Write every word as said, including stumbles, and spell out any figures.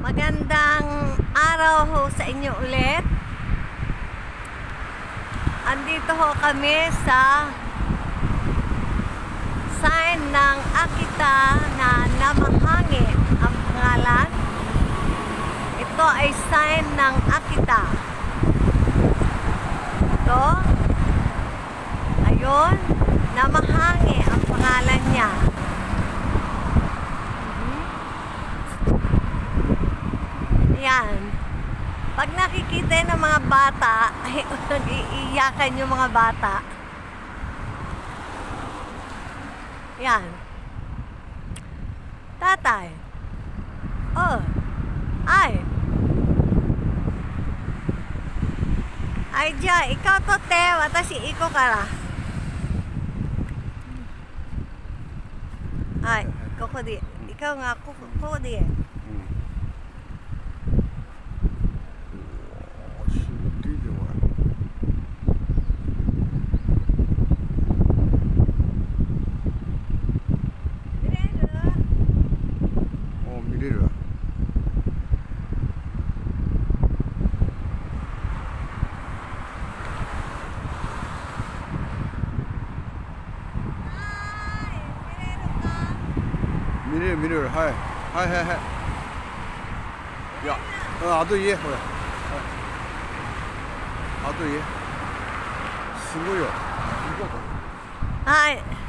Magandang araw ho sa inyo ulit. Andito ho kami sa sign ng Akita na Namahage ang pangalan. Ito ay sign ng Akita. Ito. Ayun. Namahage ang pangalan niya. Yan. Pag nakikita ng mga bata, ay nag-iiyakan yung mga bata. Yan. Tatay. Oh. Ay. Ay, Jai, ikaw to, te. Watashi, iko kara. Ay, koko di. Ikaw nga, koko, koko di. 미래 미래 하이 하이 하이 하이 야 어 아도 예 그래 아도 예すごいよはい。